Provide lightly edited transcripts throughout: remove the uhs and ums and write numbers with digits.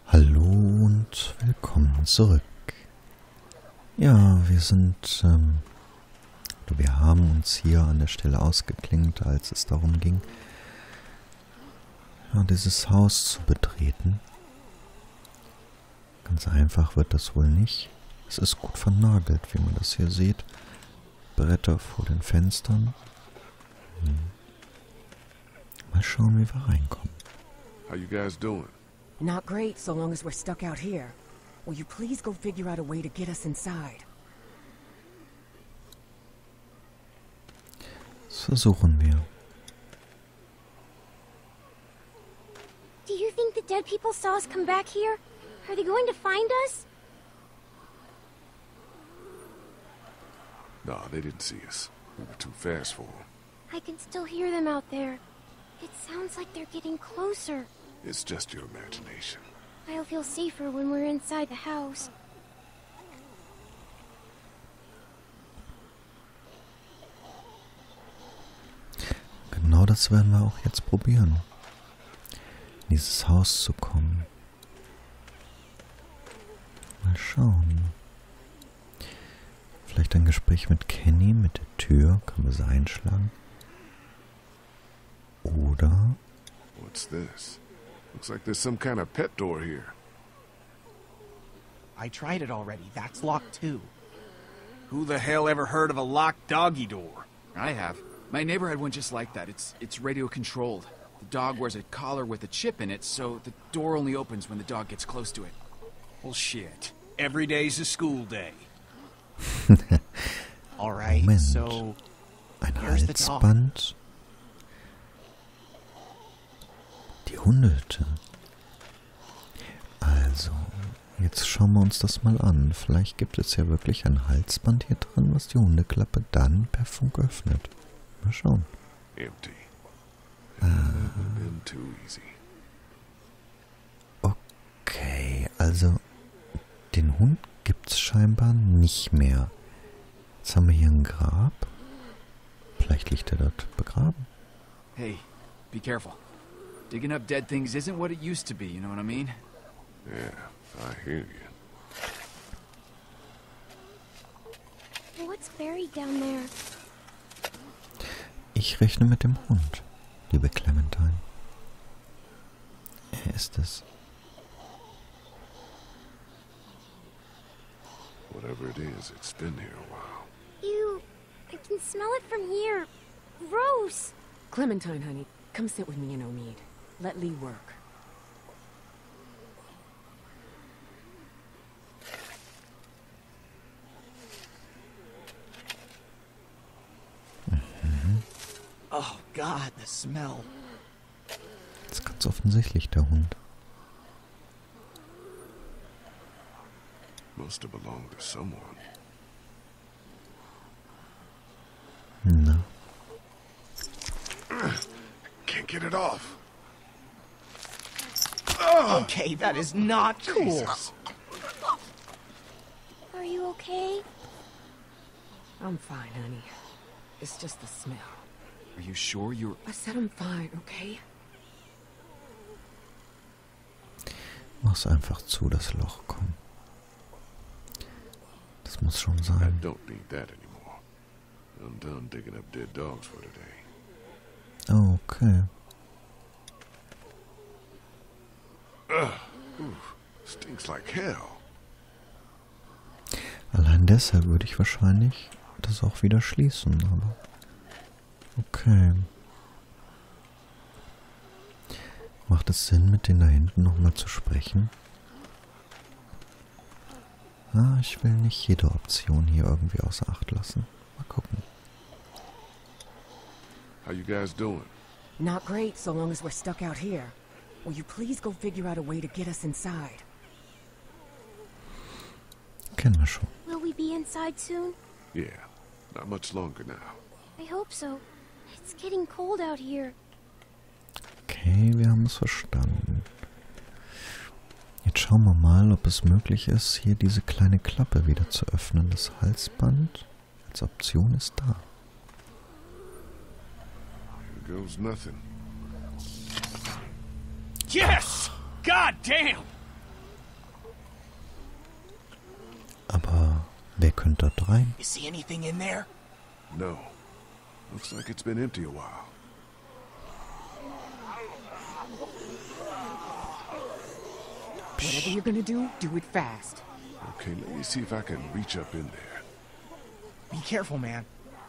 Hallo und willkommen zurück. Ja, wir haben uns hier an der Stelle ausgeklingt, als es darum ging, dieses Haus zu betreten. Ganz einfach wird das wohl nicht. Es ist gut vernagelt, wie man das hier sieht. Bretter vor den Fenstern. Mal schauen, wie wir reinkommen. How you guys doing? Not great, so long as we're stuck out here. Will you please go figure out a way to get us inside? Das versuchen wir. Do you think the dead people saw us come back here? Are they going to find us? Nah, they didn't see us. We were too fast for them. I can still hear them out there. It sounds like they're getting closer. It's just your imagination. I'll feel safer when we're inside the house. Genau das werden wir auch jetzt probieren. In dieses Haus zu kommen. Mal schauen. Vielleicht ein Gespräch mit Kenny, mit der Tür. Können wir sie einschlagen? Oder... What's this? Looks like there's some kind of pet door here. I tried it already. That's locked too. Who the hell ever heard of a locked doggy door? I have. My neighbor had one just like that. It's radio controlled. The dog wears a collar with a chip in it, so the door only opens when the dog gets close to it. Well, shit. Every day's a school day. All right, Moment. so Ein here's the dog. Halsband. Die Hundehütte. Also, jetzt schauen wir uns das mal an. Vielleicht gibt es ja wirklich ein Halsband hier drin, was die Hundeklappe dann per Funk öffnet. Mal schauen. Empty. That would have been too easy. Okay, also den Hund gibt's scheinbar nicht mehr. Jetzt haben wir hier ein Grab. Vielleicht liegt er dort begraben. Hey, be careful. Digging up dead things isn't what it used to be, you know what I mean? Yeah, I hear you. What's buried down there? Ich rechne mit dem Hund, liebe Clementine. Er ist es. Whatever it is, it's been here a while. Ew, I can smell it from here. Gross. Clementine, honey, come sit with me and Omid. Let Lee work. Oh God, the smell. Das ist ganz offensichtlich der Hund. Must have belonged to someone. Na, Can't get it off. Okay, that is not cool. Jesus. Are you okay? I'm fine, honey. It's just the smell. Are you sure you're... I said I'm fine, okay? mach's einfach zu, das Loch, komm. Das muss schon I sein. don't need that anymore. I'm done digging up dead dogs for today. Okay. Stinks like hell. Allein deshalb würde ich wahrscheinlich das auch wieder schließen, aber... Okay. Macht es Sinn, mit denen da hinten nochmal zu sprechen? Ah, ich will nicht jede Option hier irgendwie außer Acht lassen. Mal gucken. How you guys doing? Not great, so long as we're stuck out here. Will you please go figure out a way to get us inside? Kennen wir schon. Will we be inside soon? Yeah, not much longer now. I hope so. It's getting cold out here. Okay, wir haben es verstanden. Jetzt schauen wir mal, ob es möglich ist, hier diese kleine Klappe wieder zu öffnen. Das Halsband als Option ist da. Here goes nothing. Yes! God damn! Wer könnte dort rein? You see anything in there? No. Looks like it's been empty a while. Whatever you're gonna do it fast. Okay, let me see if I can reach up in there. Be careful, man.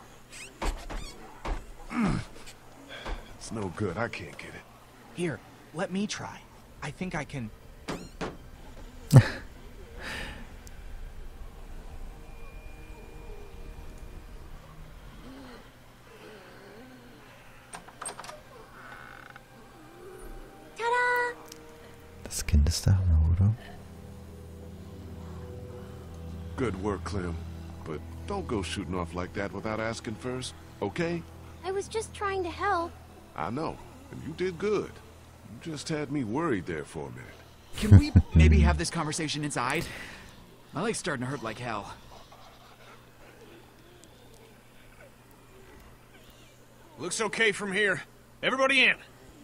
It's no good. I can't get it. Here, let me try. I think I can... Ta-da! Das Kind ist da, oder? Good work, Clem. But don't go shooting off like that without asking first, okay? I was just trying to help. I know, and you did good. You just had me worried there for a minute. Can we maybe have this conversation inside? My leg's starting to hurt like hell. Looks okay from here. Everybody in.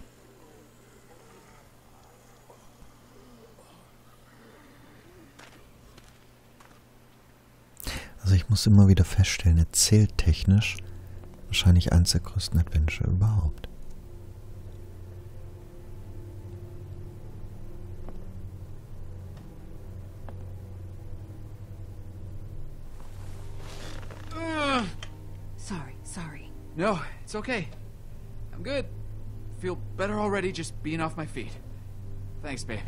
Also ich muss immer wieder feststellen, erzähltechnisch wahrscheinlich eins der größten Adventure überhaupt. Sorry. No, it's okay. I'm good. Feel better already just being off my feet. Thanks, babe.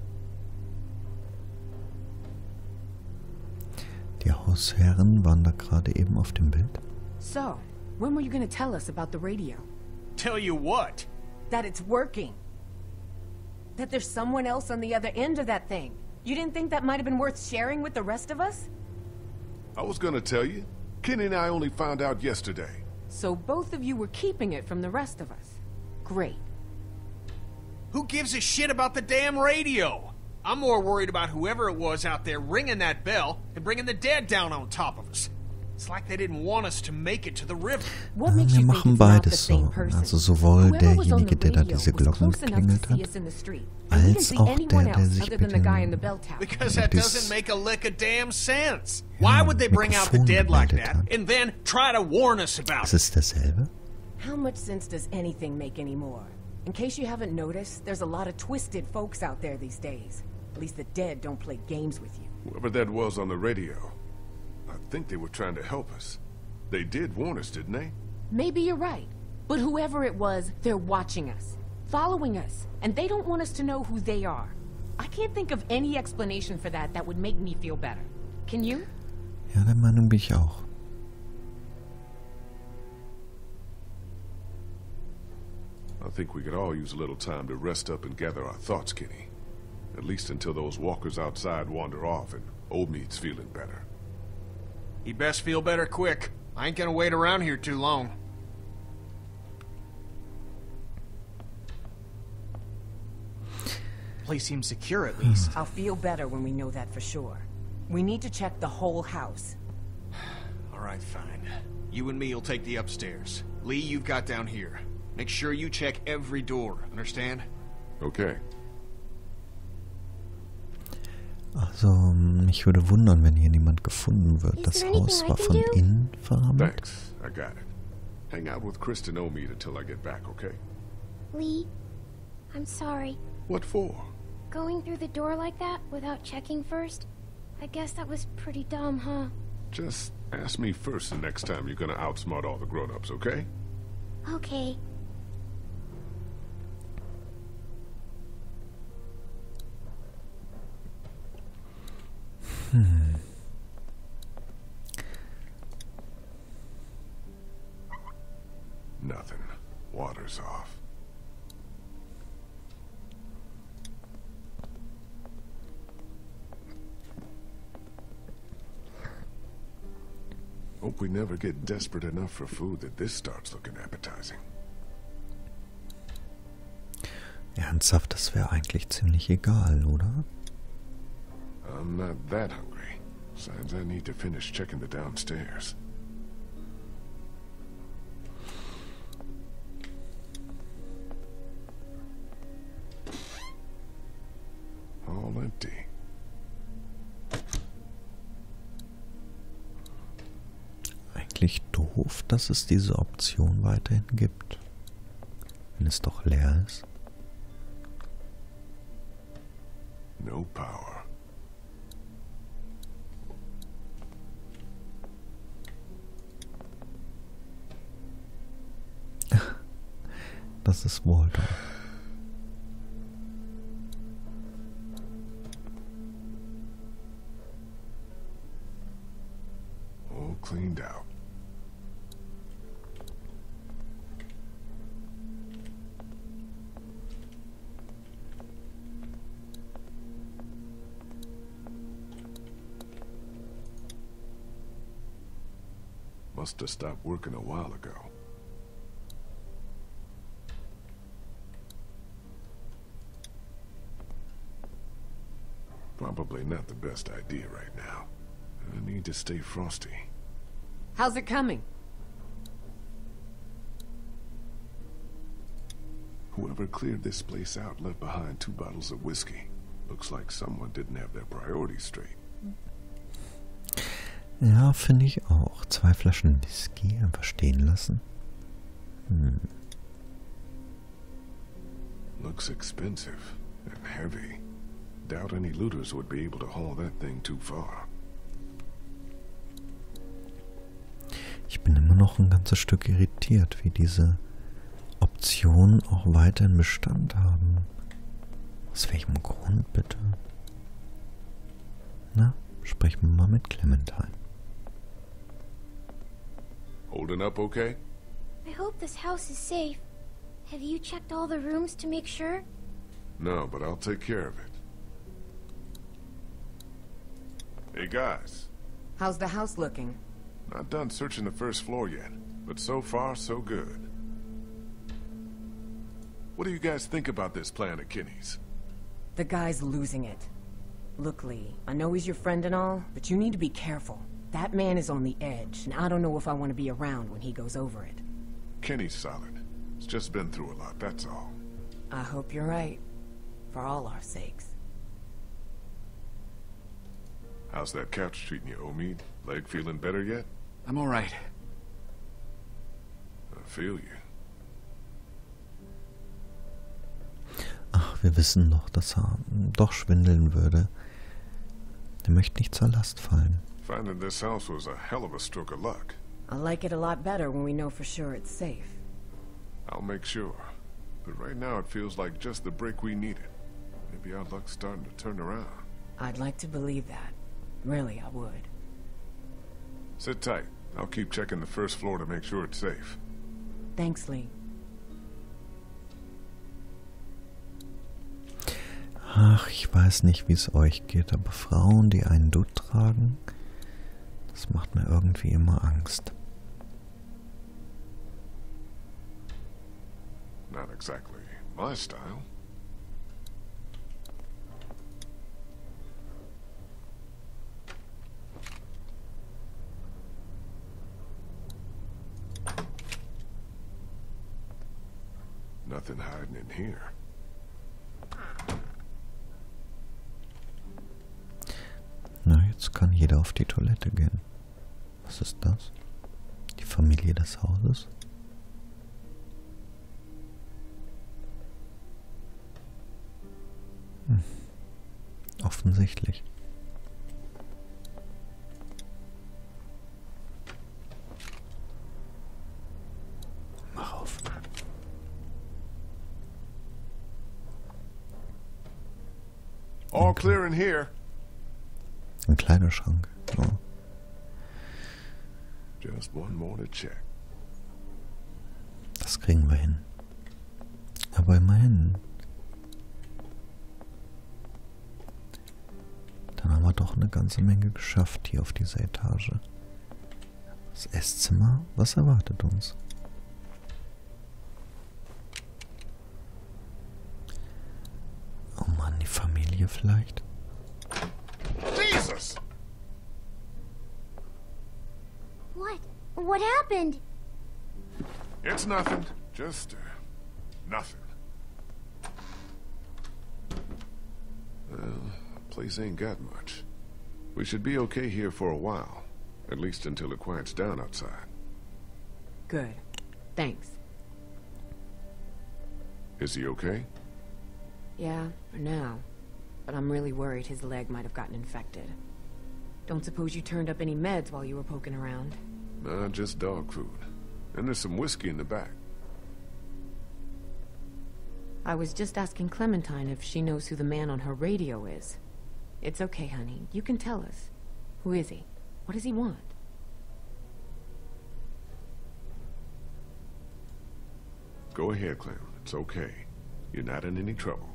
Die Hausherren waren da gerade eben auf dem Bild. So, when were you gonna tell us about the radio? Tell you what? That it's working. That there's someone else on the other end of that thing. You didn't think that might have been worth sharing with the rest of us? I was gonna tell you. Kenny and I only found out yesterday. So both of you were keeping it from the rest of us. Great. Who gives a shit about the damn radio? I'm more worried about whoever it was out there ringing that bell and bringing the dead down on top of us. It's like they didn't want us to make it to the river. What makes Wir you think machen it's not the beides same so. person? Also sowohl Whoever was on derjenige, the der da radio diese was Glocken close enough geklingelt to see hat, us in the street. And we didn't als see auch anyone der, der else sich other mit than the guy in the dem bell tower. Because that This- doesn't make a lick of damn sense. Ja, Why would they bring out the Mikrofon dead like gemeldet that hat. and then try to warn us about Ist it? es derselbe? How much sense does anything make anymore? In case you haven't noticed, there's a lot of twisted folks out there these days. At least the dead don't play games with you. Whoever that was on the radio, I think they were trying to help us. They did warn us, didn't they? Maybe you're right. But whoever it was, they're watching us, following us, and they don't want us to know who they are. I can't think of any explanation for that that would make me feel better. Can you? Ja, der Meinung bin ich auch. I think we could all use a little time to rest up and gather our thoughts, Kenny. At least until those walkers outside wander off and Old Meat's feeling better. He best feel better quick. I ain't gonna wait around here too long. Place seems secure at least. I'll feel better when we know that for sure. We need to check the whole house. All right, fine. You and me'll take the upstairs. Lee, you've got down here. Make sure you check every door, understand? Okay. Also, mich würde wundern, wenn hier niemand gefunden wird. Is Das there anything Haus I war can von do? innen verrammelt. Thanks. I got it. Hang out with Kristen Omead until I get back, okay? Lee, I'm sorry. What for? Going through the door like that without checking first? I guess that was pretty dumb, huh? Just ask me first the next time you're gonna outsmart all the grown-ups, okay? Okay. Nothing. Water's off. Hope we never get desperate enough for food that this starts looking appetizing. Ernsthaft, das wäre eigentlich ziemlich egal, oder? I'm not that hungry. Besides, I need to finish checking the downstairs. All empty. eigentlich doof, dass es diese Option weiterhin gibt? Wenn es doch leer ist. No power. Das ist Waldo. All cleaned out. Must have stopped working a while ago. Probably not the best idea right now. I need to stay frosty. How's it coming? Whoever cleared this place out left behind 2 bottles of whiskey. Looks like someone didn't have their priorities straight. Ja, finde ich auch. 2 Flaschen Whisky einfach stehen lassen. Looks expensive and heavy. Doubt any looters would be able to haul that thing too far. Ich bin immer noch ein ganzes Stück irritiert, wie diese Optionen auch weiterhin Bestand haben. Aus welchem Grund bitte? Na, sprechen wir mal mit Clementine. Holding up okay? I hope this house is safe. Have you checked all the rooms to make sure? No, but I'll take care of it. Hey guys, How's the house looking? not done searching the first floor yet, but so far so good. What do you guys think about this plan of Kinney's? The guy's losing it. Look, Lee, I know he's your friend and all, but you need to be careful. That man is on the edge, and I don't know if I want to be around when he goes over it. Kenny's solid. He's just been through a lot, that's all. I hope you're right. For all our sakes. How's that couch treating you, Omid? Leg feeling better yet? I'm all right. I feel you. Ach, wir wissen doch, dass er doch schwindeln würde. Er möchte nicht zur Last fallen. Finding this house was a hell of a stroke of luck. I like it a lot better when we know for sure it's safe. I'll make sure. But right now it feels like just the break we needed. Maybe our luck's starting to turn around. I'd like to believe that. Really, I would. Sit tight. I'll keep checking the first floor to make sure it's safe. Thanks, Lee. Ach, ich weiß nicht, wie es euch geht, aber Frauen, die einen Dutt tragen, das macht mir irgendwie immer Angst. Not exactly my style. Nothing hiding in here. Na, jetzt kann jeder auf die Toilette gehen. Was ist das? Die Familie des Hauses? Offensichtlich. Mach auf. All clear in here. Ein Kleiderschrank. Oh. Just one more to check. Das kriegen wir hin. Aber immerhin. Dann haben wir doch eine ganze Menge geschafft hier auf dieser Etage. Das Esszimmer, was erwartet uns? Oh Mann, die Familie vielleicht? Jesus! What? What happened? It's nothing. Just, nothing. Well, the place ain't got much. We should be okay here for a while. At least until it quiets down outside. Good. Thanks. Is he okay? Yeah, for now. But I'm really worried his leg might have gotten infected. Don't suppose you turned up any meds while you were poking around? Nah, just dog food. And there's some whiskey in the back. I was just asking Clementine if she knows who the man on her radio is. It's okay, honey. You can tell us. Who is he? What does he want? Go ahead, Clem. It's okay. You're not in any trouble.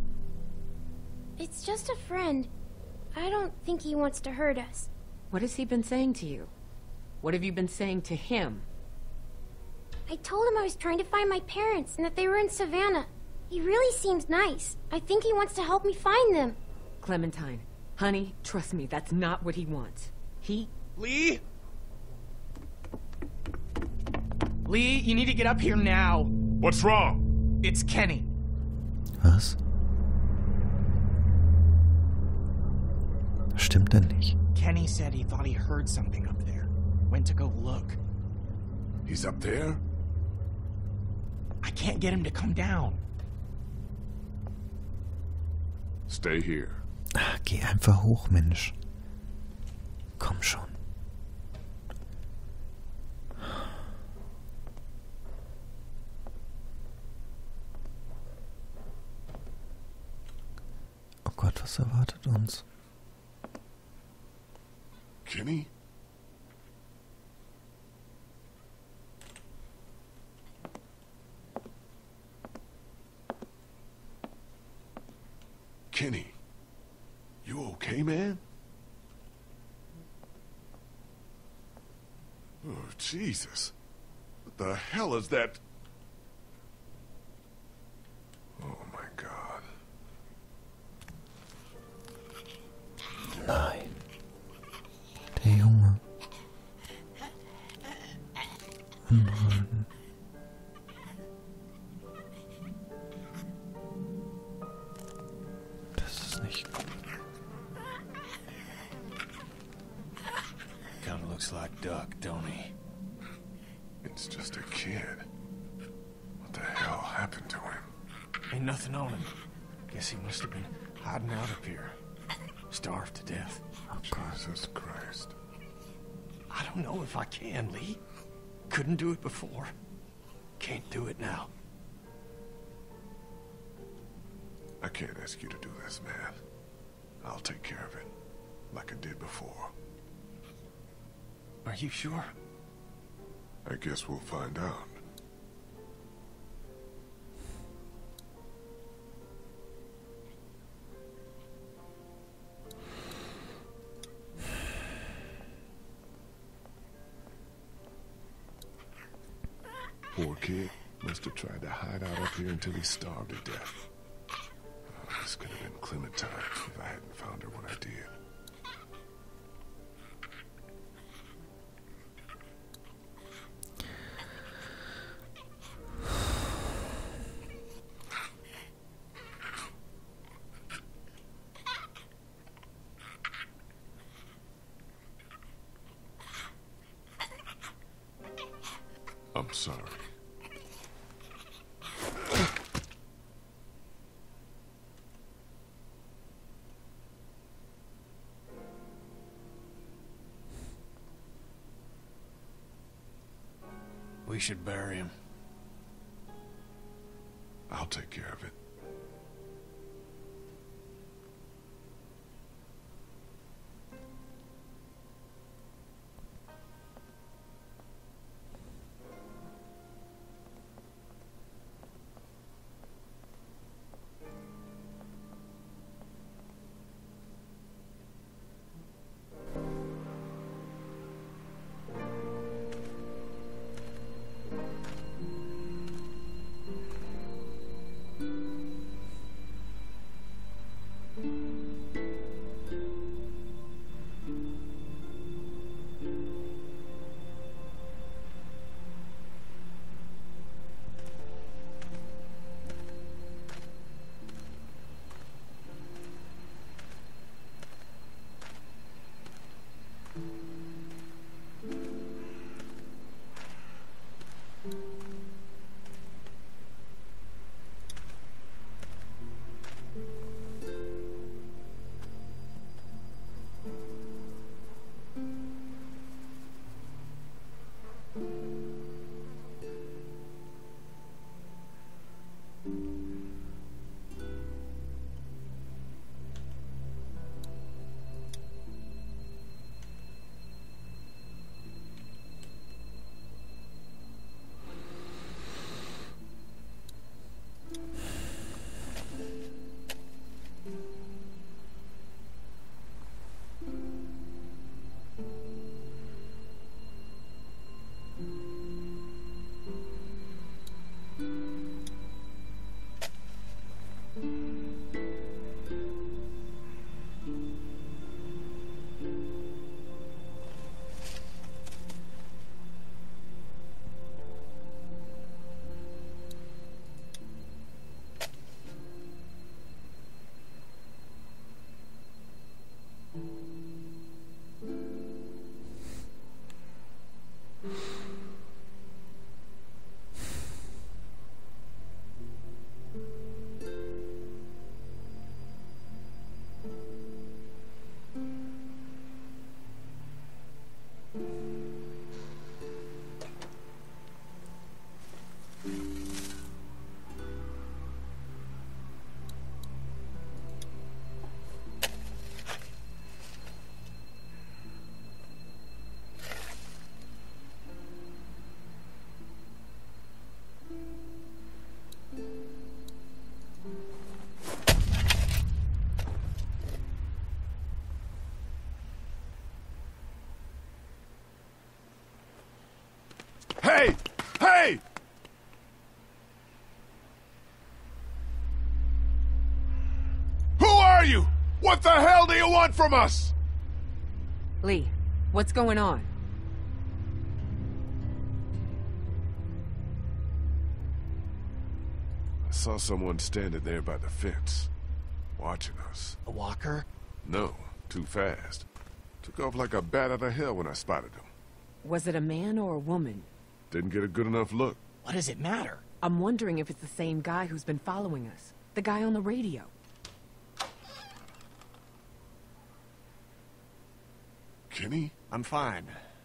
It's just a friend. I don't think he wants to hurt us. What has he been saying to you? What have you been saying to him? I told him I was trying to find my parents and that they were in Savannah. He really seems nice. I think he wants to help me find them. Clementine, honey, trust me, that's not what he wants. Lee? Lee, you need to get up here now. What's wrong? It's Kenny. Was? Das stimmt denn nicht. Kenny said he thought he heard something up there. Went to go look. He's up there? I can't get him to come down. Stay here. Ah, geh einfach hoch, Mensch. Komm schon. Oh Gott, was erwartet uns? Kenny? Kenny, you okay, man? Oh, Jesus. What the hell is that? Oh, my God. Nein. Der Junge. Anhalten. Das ist nicht gut. Kinda looks like Duck, don't he? It's just a kid. What the hell happened to him? Ain't nothing on him. Guess he must have been hiding out up here. Starved to death. Jesus Christ. I don't know if I can, Lee. Couldn't do it before. Can't do it now. I can't ask you to do this, man. I'll take care of it, like I did before. Are you sure? I guess we'll find out. Poor kid. Must have tried to hide out up here until he starved to death. Oh, this could have been Clementine if I hadn't found her when I did. I'm sorry. We should bury him. I'll take care of it. you? What the hell do you want from us? Lee, what's going on? I saw someone standing there by the fence, watching us. A walker? No, too fast. Took off like a bat out of hell when I spotted him. Was it a man or a woman? Didn't get a good enough look. What does it matter? I'm wondering if it's the same guy who's been following us. The guy on the radio. Kenny? I'm fine.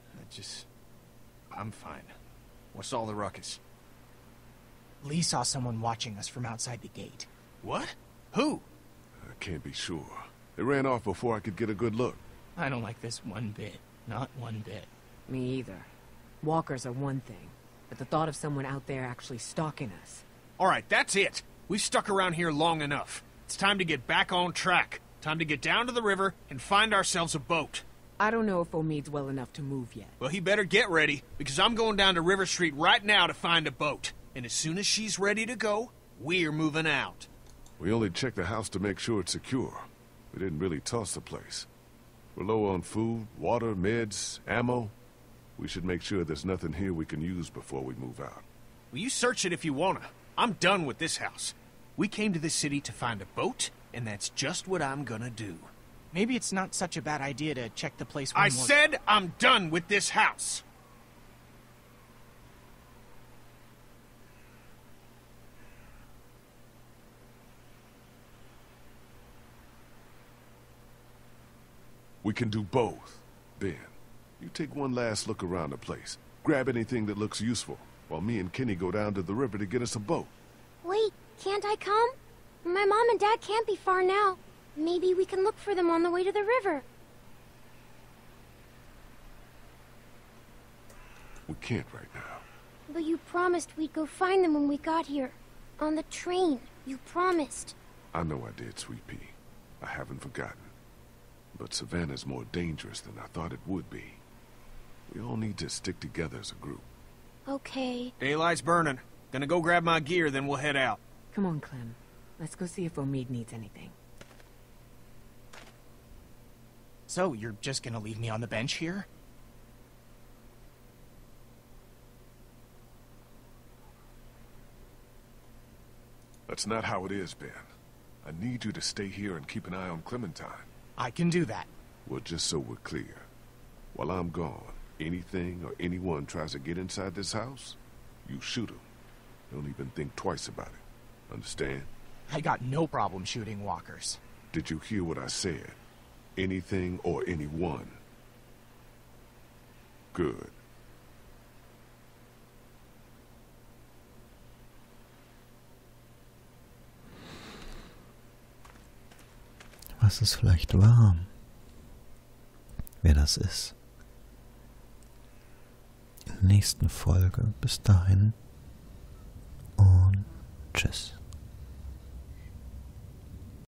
I'm fine. What's all the ruckus? Lee saw someone watching us from outside the gate. What? Who? I can't be sure. They ran off before I could get a good look. I don't like this one bit. Not one bit. Me either. Walkers are one thing, but the thought of someone out there actually stalking us. All right, that's it. We've stuck around here long enough. It's time to get back on track. Time to get down to the river and find ourselves a boat. I don't know if Omid's well enough to move yet. Well, he better get ready, because I'm going down to River Street right now to find a boat. And as soon as she's ready to go, we're moving out. We only checked the house to make sure it's secure. We didn't really toss the place. We're low on food, water, meds, ammo. We should make sure there's nothing here we can use before we move out. Well, you search it if you wanna. I'm done with this house. We came to this city to find a boat, and that's just what I'm gonna do. Maybe it's not such a bad idea to check the place one I more... said I'm done with this house. We can do both. Ben, you take one last look around the place. Grab anything that looks useful, while me and Kenny go down to the river to get us a boat. Wait, can't I come? My mom and dad can't be far now. Maybe we can look for them on the way to the river. We can't right now. But you promised we'd go find them when we got here. On the train. You promised. I know I did, Sweet Pea. I haven't forgotten. But Savannah's more dangerous than I thought it would be. We all need to stick together as a group. Okay. Daylight's burning. Gonna go grab my gear, then we'll head out. Come on, Clem. Let's go see if Omid needs anything. So, you're just gonna leave me on the bench here? That's not how it is, Ben. I need you to stay here and keep an eye on Clementine. I can do that. Well, just so we're clear. While I'm gone, anything or anyone tries to get inside this house, you shoot them. Don't even think twice about it. Understand? I got no problem shooting walkers. Did you hear what I said? Anything or anyone. Good. Was es vielleicht war, wer das ist. In der nächsten Folge. Bis dahin und tschüss.